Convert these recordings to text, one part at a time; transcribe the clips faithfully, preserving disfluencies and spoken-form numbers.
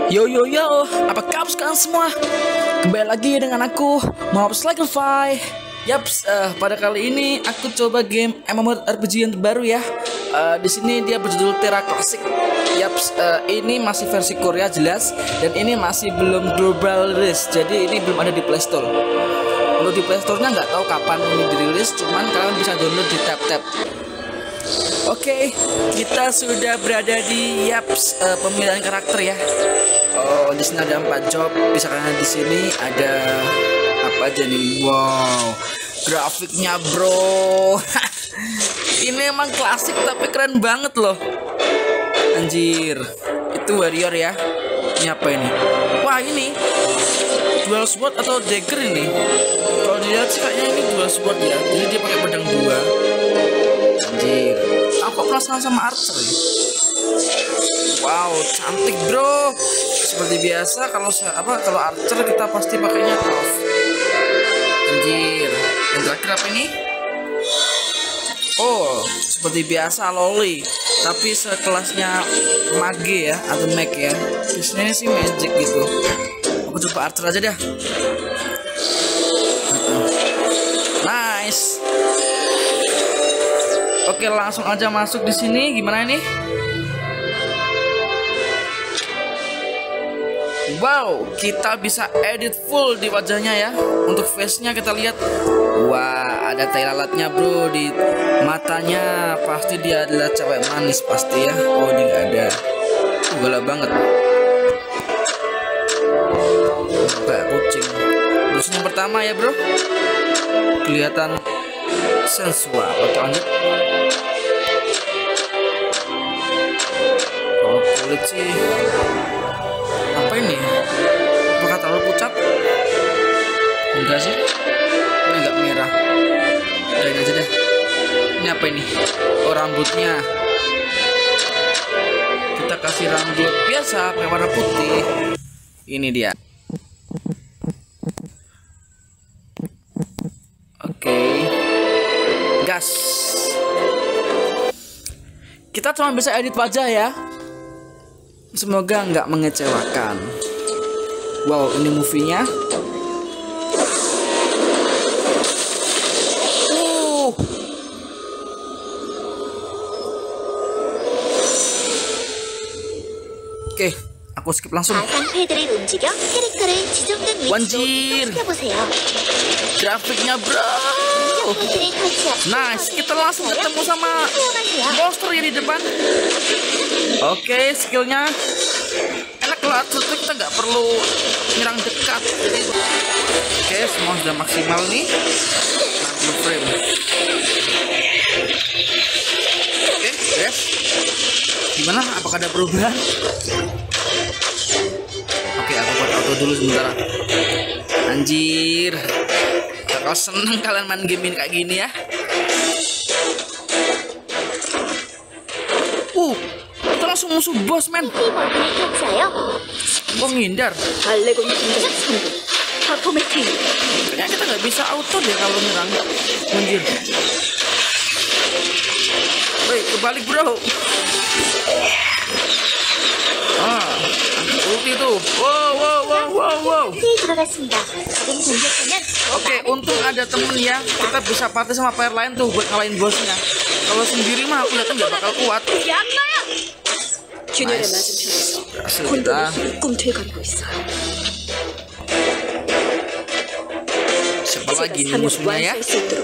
Yo yo yo, apa kabar kalian semua? Kembali lagi dengan aku, MMORPG. Yaps, uh, pada kali ini aku coba game MMORPG yang terbaru ya. Uh, di sini dia berjudul Tera Classic. Yaps, uh, ini masih versi Korea jelas, dan ini masih belum global release. Jadi ini belum ada di Play Store. Kalau di Play Store-nya nggak tahu kapan ini dirilis, cuman kalian bisa download di tab-tab. Oke, okay, kita sudah berada di Yaps uh, pemilihan karakter ya. Oh, di sini ada empat job. Bisa kalian di sini ada apa aja nih? Wow, grafiknya bro. Ini emang klasik tapi keren banget loh. Anjir, itu warrior ya. Ini apa ini? Wah, ini dual sword atau dagger ini? Kalau dilihat sih kayaknya ini dual sword ya. Jadi dia pakai pedang dua. Anjir, aku penasaran sama archer ya. Wow, cantik bro. Seperti biasa kalau apa kalau archer kita pasti pakainya off. Anjir, yang terakhir apa ini? Oh, seperti biasa loli, tapi sekelasnya mage ya atau mag ya. Biasanya sih magic gitu. Aku coba archer aja dah. Nice. Oke, langsung aja masuk di sini. Gimana ini? Wow, kita bisa edit full di wajahnya ya. Untuk face-nya kita lihat. Wah, ada tai lalatnya bro di matanya. Pasti dia adalah cewek manis pasti ya. Oh, dia nggak ada. Uh, galak banget. Kayak kucing. Terus yang pertama ya bro. Kelihatan sensual. Oke, lanjut. Kalau kulit sih apa ini? Apakah terlalu pucat? Enggak sih. Ini agak merah. Udahin aja deh. Ini apa ini? Oh, rambutnya. Kita kasih rambut biasa pakai warna putih. Ini dia. Oke. Gas. Kita cuma bisa edit wajah ya. Semoga nggak mengecewakan. Wow, ini movie-nya. Uh. Oke, aku skip langsung. Wanjir, grafiknya bro. Nice, kita langsung ketemu sama monster ya di depan. Oke, skillnya enak kalau archer itu kita nggak perlu nyerang dekat. Jadi, oke, semua sudah maksimal nih. enam puluh frame. Oke, yes. Gimana? Apakah ada perubahan? Oke, aku buat auto dulu sebentar. Anjir, kalau seneng kalian main game ini kayak gini ya. Uh, kita langsung musuh bos men. Kok ngindar? Kayaknya kita nggak bisa auto deh kalau nyerang. Anjir. Woi, kebalik bro. Ah, ulti tuh. Wow, wow, wow, wow, wow. Oke, untung ada temen ya. Kita bisa party sama player lain tuh buat ngalahin bosnya. Kalau sendiri mah aku yakin nggak bakal kuat. Nice. Berhasil kita. Siapa lagi nih musuhnya ya?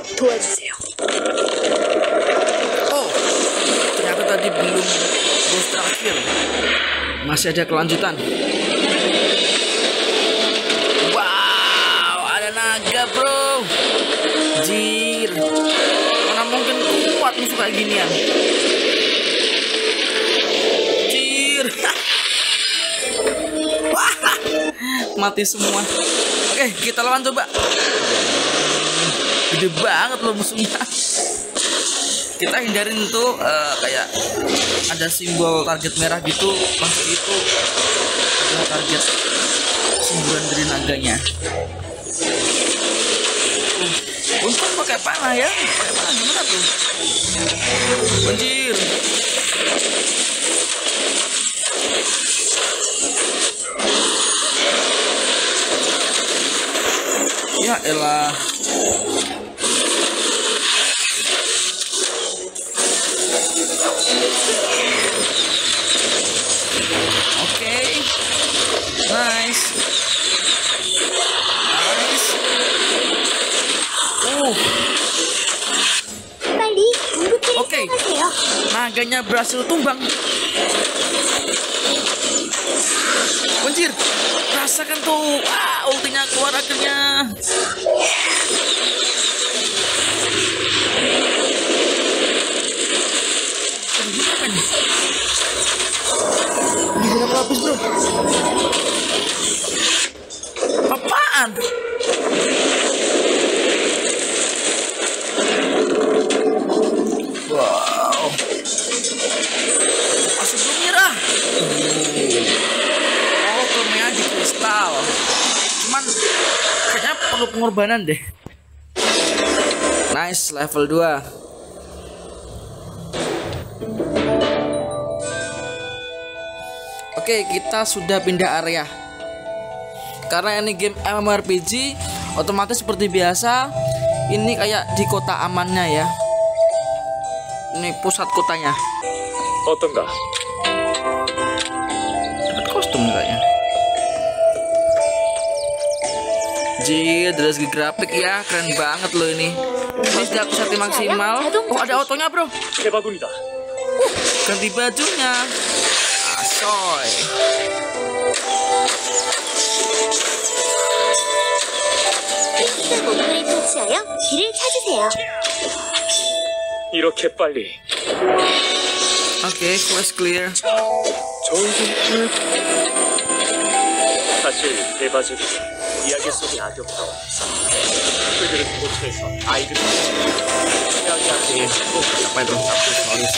Oh, ternyata tadi belum bos terakhir. Masih ada kelanjutan. Wow, ada naga bro. Jir, mana mungkin kuat musuh kayak ginian. Jir. Wah, mati semua. Oke, kita lawan coba. Gede banget loh musuhnya. Kita hindarin tuh uh, kayak ada simbol target merah gitu, pasti itu adalah target simbolan dari naganya. Uh, untung pakai panah ya, pakai panah gimana tuh? Anjir. elah. Oke. Nice. Nice. Uh. Oke. Naganya berhasil tumbang. Anjir. Rasakan tuh. Ah, ultinya keluar akhirnya. Ini apa nih? Ini berapa lapis, bro? Apaan? Wow. Masih belum nyerah. Oh, ke magic kristal. Cuman kayaknya perlu pengorbanan deh. Nice, level dua. Oke, kita sudah pindah area. Karena ini game MMORPG, otomatis seperti biasa, ini kayak di kota amannya ya. Ini pusat kotanya. 어떤가? Dapat kostum kayaknya. Jir, dari segi grafik ya, keren banget loh ini. Ini sudah setting maksimal. Oh, ada otonya, bro. 대바군이다. Uh, ganti bajunya. Asoy. 목표를 터치하여 길을 찾으세요. 이렇게 빨리. Oke, quest clear. 좋은 선물. 사실 대바지는 이야기 속의 악역사와 그들은 고초에서 아이들을 이야기하기에 Apa itu? Aksesoris.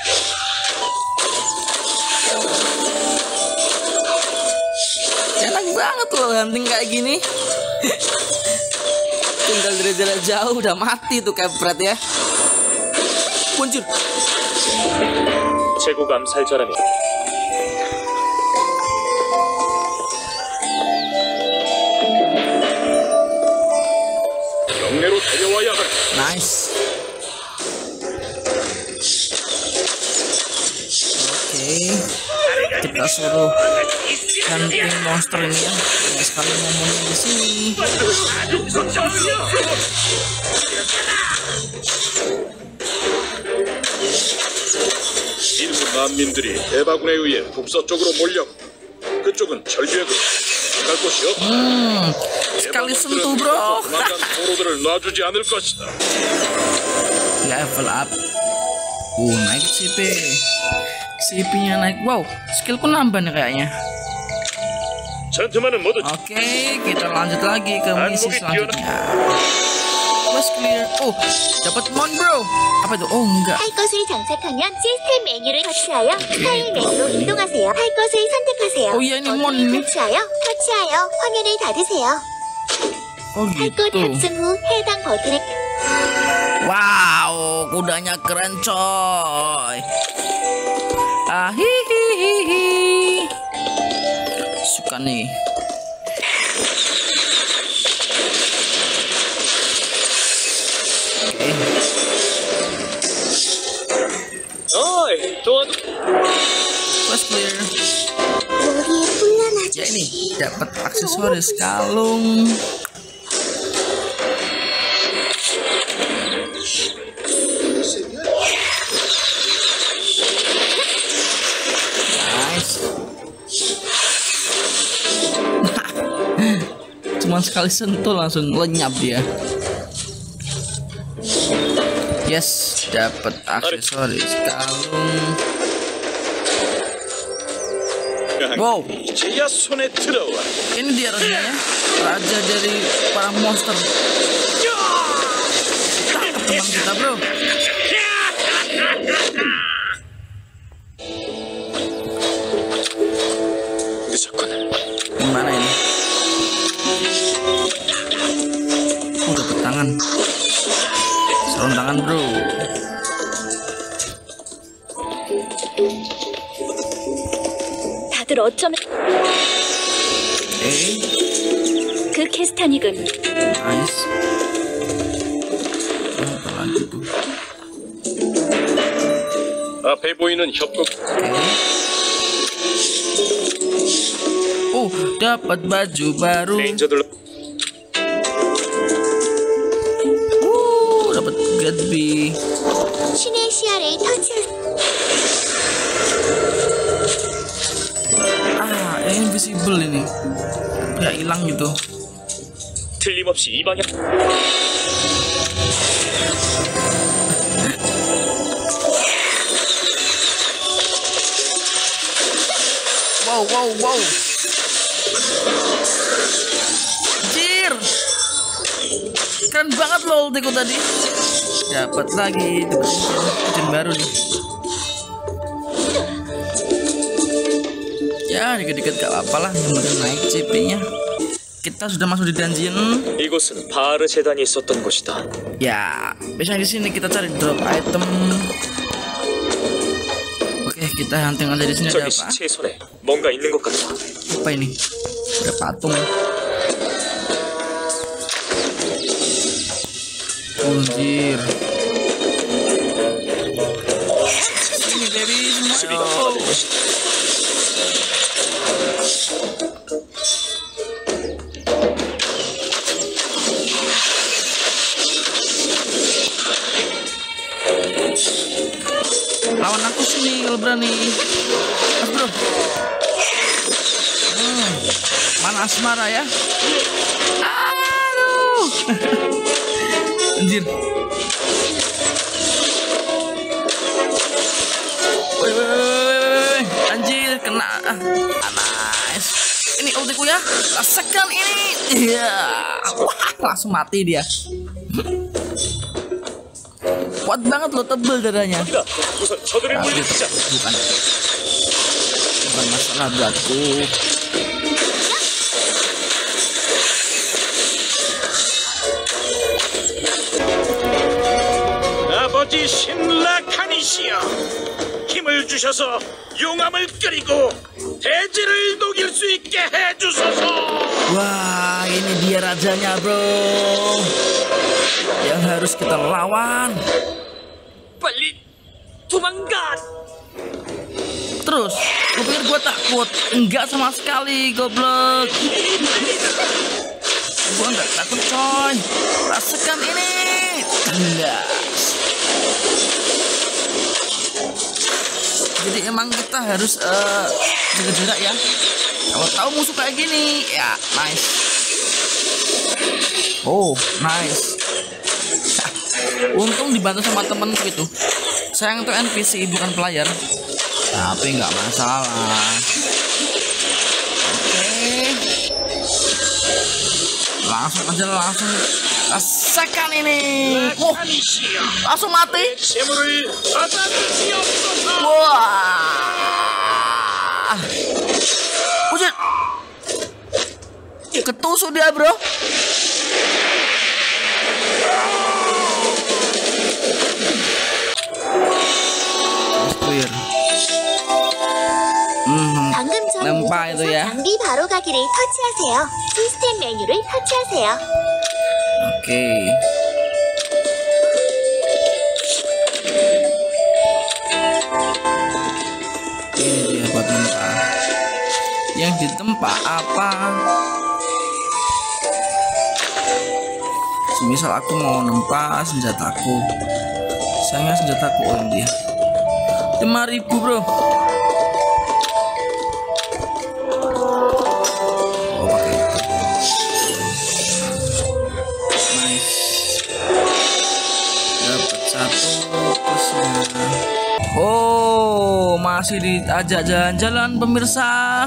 Enak banget loh hunting kayak gini. Tinggal dari jarak jauh udah mati tuh kampret ya. Muncul. 재고 감살자라면 경내로 달려와야 할. Nice. Oke, kita suruh hunting monster ini ya. Banyak sekali ngomongnya di sini. 일부 난민들이 대바군에 의해 북서쪽으로 몰려 그쪽은 절벽으로 갈 곳이 없다. Hmm, sekali sentuh bro. 조만간 포로들을 놔주지 않을 것이다. Level up. Uh, naik C P. C P-nya naik. Wow, skillku nambah nih kayaknya. 젠틀맨은 모두 Oke, kita lanjut lagi ke misi selanjutnya. Quest clear. Oh, dapat mon bro. Apa itu? Oh enggak. 할 것을 장착하면 시스템 메뉴를 터치하여 타일 메뉴로 이동하세요. 할 것을 선택하세요. Oh iya, ini mon 버튼을 nih. 터치하여 터치하여 화면을 닫으세요. Oh 할 것 gitu. 탑승 후 해당 버튼을 Wow, kudanya keren coy. Ah hihihihi. Suka nih. Oke. 어이, 도와줘. Quest clear. 머리에 뿔나나지. Ya ini dapat aksesoris kalung. Nice. Cuma sekali sentuh langsung lenyap dia. Yes, dapat aksesoris kalung. Wow, 이제야 손에 들어와. ini dia rasanya ya, raja dari para monster. Tangkap teman kita bro. 늦었군. Gimana ini? Oh, dapat tangan. Sarung tangan bro. 다들 어쩌면 Oke. 그 캐스터니군. Nice. Apa lagi tuh? 앞에 보이는 협곡. Oke. Oh, dapat baju baru. 레인저들 Uh, dapat get B. 신의 시야를 터치. Ah, ini invisible ini. Kayak hilang gitu. 틀림없이 이 방향. Wow, wow, wow. Anjir. Keren banget loh ultiku tadi. Dapat lagi, dapat engine baru nih. Ya, dikit-dikit gak apa-apa lah, yang penting naik C P-nya. Kita sudah masuk di dungeon. 이곳은 바르 재단이 있었던 곳이다. Ya, biasanya di sini kita cari drop item. Oke, kita hunting aja di sini ada 저기 apa? 시체의 손에 뭔가 있는 것 같다. Apa ini? Ada patung. Anjir. Ini baby 수비가 semua. 하나 된 것이다. Lawan aku sini kalau berani. Mas bro. Hmm, mana asmara ya? Aduh. Anjir. Woi, woi, woi, anjir kena. Ah, nice. Ini ultiku ya. Rasakan ini. Iya. Wah, langsung mati dia. Kuat banget loh, tebel dadanya. 여기다. 우선 저들을 Nah, 물리치자. bukan bukan masalah beratku. 아버지 신라카니시여, 힘을 주셔서 용암을 끓이고 대지를 녹일 수 있게 해주소서. Wah, ini dia rajanya bro, yang harus kita lawan. 빨리 도망가. Terus, lu pikir gue takut? Enggak sama sekali, goblok. Gue enggak takut coy. Rasakan ini. Enggak. Jadi emang kita harus uh, jaga jarak ya. Kalau tahu musuh kayak gini, ya nice. Oh, nice. Untung dibantu sama temen gitu. Sayang tuh N P C bukan player. Tapi nggak masalah. Oke. Langsung aja langsung rasakan ini. Wah, langsung mati. 재물을 받아주시옵소서. Wah. Buset. Ketusuk dia, bro. Clear. Hmm, 방금 전 nampak itu ya. 장비 바로 가기를 터치하세요. 시스템 메뉴를 터치하세요. Oke. Ini dia buat nempa. Yang ditempa apa? Semisal aku mau nempa senjataku. Sayangnya senjataku oh ini dia. lima ribu bro. Oh pakai itu. Nice. Dapat satu plusnya. Oh masih diajak jalan-jalan pemirsa.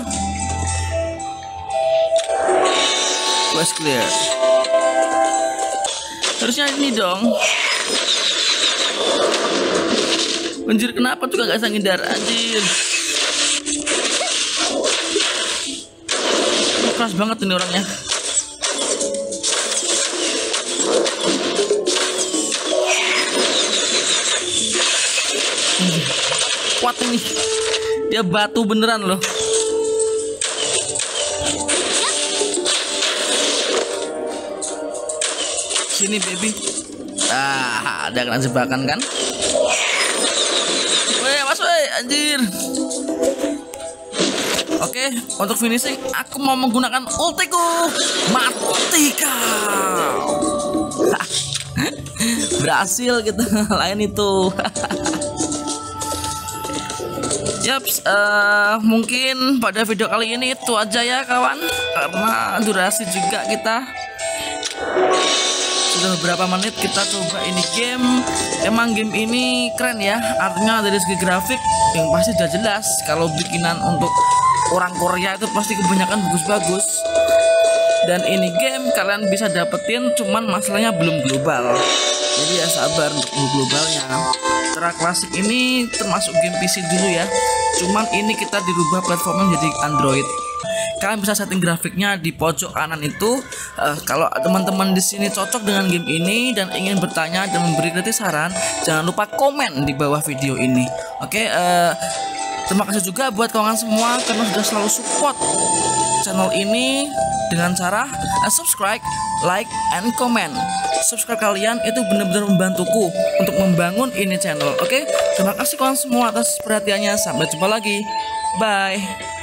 Quest clear. Harusnya ini dong. Anjir kenapa juga gak bisa ngindar anjir. Keras banget ini orangnya. Anjir. Kuat ini. Dia batu beneran loh. sini baby. Ah, ada kena jebakan kan? Weh, mas weh, anjir. Oke, untuk finishing aku mau menggunakan ultiku. Mati kau. Berhasil kita lain itu. Yaps, uh, mungkin pada video kali ini itu aja ya kawan, karena durasi juga kita sudah beberapa menit kita coba ini game. Emang game ini keren ya, artinya dari segi grafik yang pasti sudah jelas. Kalau bikinan untuk orang Korea itu pasti kebanyakan bagus-bagus. Dan ini game kalian bisa dapetin, cuman masalahnya belum global. Jadi ya sabar untuk globalnya. Terra Classic ini termasuk game P C dulu ya. Cuman ini kita dirubah platformnya menjadi Android. Kalian bisa setting grafiknya di pojok kanan itu. Uh, kalau teman-teman di sini cocok dengan game ini dan ingin bertanya dan memberi kritik saran, jangan lupa komen di bawah video ini. Oke, okay, uh, terima kasih juga buat kawan semua karena sudah selalu support channel ini dengan cara uh, subscribe, like, and comment. Subscribe kalian itu benar-benar membantuku untuk membangun ini channel. Oke, okay? Terima kasih kawan semua atas perhatiannya. Sampai jumpa lagi. Bye.